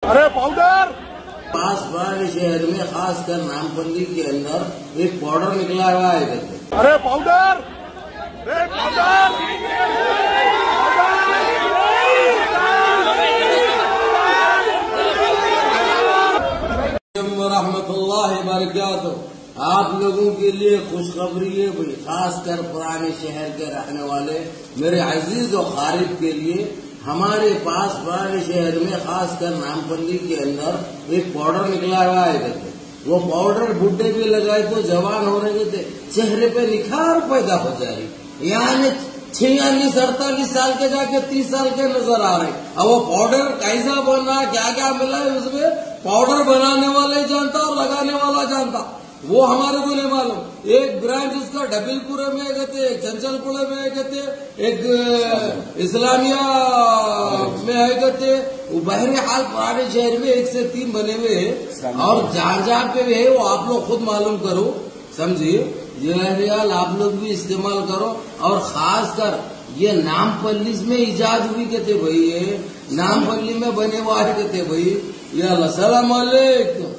अरे पाउडर पास पुराने शहर में खासकर नामपल्ली के अंदर एक पाउडर निकला हुआ है इधर। अरे पाउडर रहमतुल्लाहि बरकातुहू। आप लोगों के लिए खुशखबरी है भाई, खासकर पुराने शहर के रहने वाले मेरे अजीज और खारिफ के लिए हमारे पास पुराने शहर में खासकर नामपल्ली के अंदर एक पाउडर निकला हुआ है इधर। वो पाउडर बुढ़े भी लगाए तो जवान होने के थे, चेहरे पे निखार पैदा हो जाए। यानी 46-48 साल के जाके 30 साल के नजर आ रहे। अब वो पाउडर कैसा बन रहा, क्या क्या मिला है उसमें, पाउडर बनाने वाले जानता और लगाने वाला जानता, वो हमारे को नहीं मालूम। एक ब्रांच उसका डबिलपुरे में कहते, एक चंचलपुरे में कहते, एक इस्लामिया में है कहते। वो बहरे हाल पुराने शहर में 1 से 3 बने हुए हैं और जहाँ जहाँ पे भी है वो आप लोग खुद मालूम करो, समझिए। ये ख्याल आप लोग भी इस्तेमाल करो। और खासकर ये नामपल्ली में इजाद हुई कहते भाई, ये नामपल्ली में बने हुआ है कहते भाई। ये अस्सलाम वालेकुम।